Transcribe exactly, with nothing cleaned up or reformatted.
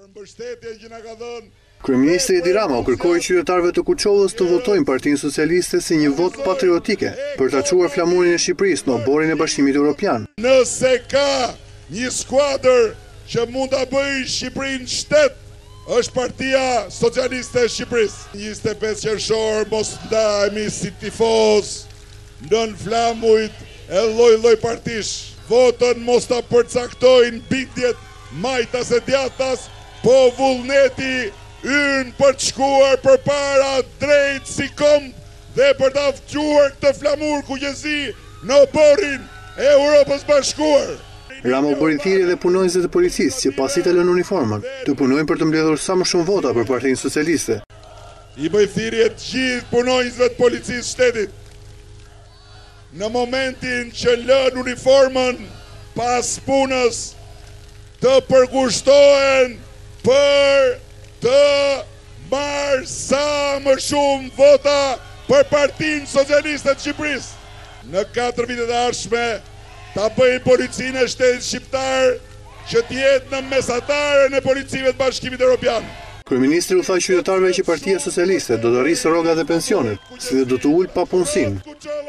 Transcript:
Kryeministri Edi Rama u kërkoi qytetarëve të Kuçovës të votojnë Partinë Socialiste si një votë patriotike për ta çuar flamurin e Shqipërisë në oborin e Bashkimit Evropian. Nëse ka një skuadër që mund ta bëjë Shqipërinë shtet, është Partia Socialiste e Shqipërisë. njëzet e pesë qershor mos ndahemi si tifoz nën flamujt e lloj-lloj partish. Votën mos ta përcaktojnë bindjet majtas e djathtas, po vullneti ynë për të shkuar për para drejt si kom dhe për të aftuar këtë flamur kuqezi në oborin e Europës Bashkuar. Rama u bëri thirrje dhe punonjësve të policisë që pasi të lënë uniformën, të punojnë për të mbledhur sa më shumë vota për Partinë Socialiste. I bëj thirrje të gjithë punonjësve të policisë shtetit. Në momentin që lën uniformën pas punës, të përkushtohen për të marrë sa më shumë vota për Partinë Socialiste të Shqipërisë. Në katër vitet e ardhshme ta bëjnë policinë e shtetit shqiptar që të jetë në mesataren e policive të Bashkimit Evropian. Kryeministri u tha qytetarëve që Partia Socialiste do të rrisë rrogat dhe pensionet, si dhe do të ulë papunësinë.